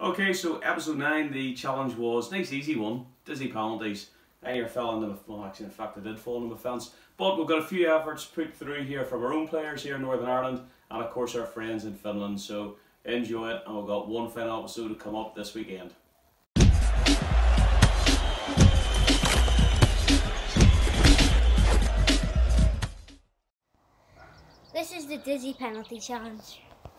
Okay, so episode 9, the challenge was nice easy one, dizzy penalties. I either fell into the, well actually in fact I did fall into the fence, but we've got a few efforts put through here from our own players here in Northern Ireland and of course our friends in Finland, so enjoy it, and we've got one final episode to come up this weekend. This is the dizzy penalty challenge.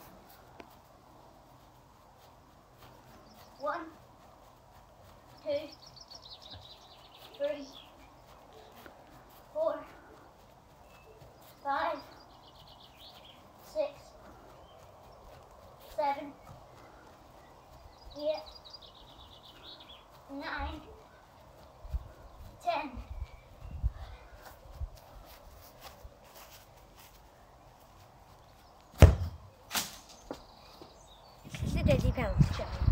1, 2, 3, 4, 5, 6, 7, 8, 9, 10. This is the dizzy penalty challenge.